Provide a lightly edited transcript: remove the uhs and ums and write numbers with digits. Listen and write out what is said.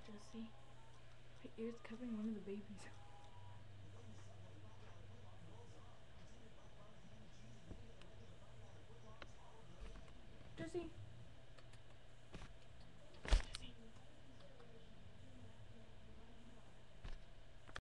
Just see. Her ear's covering one of the babies.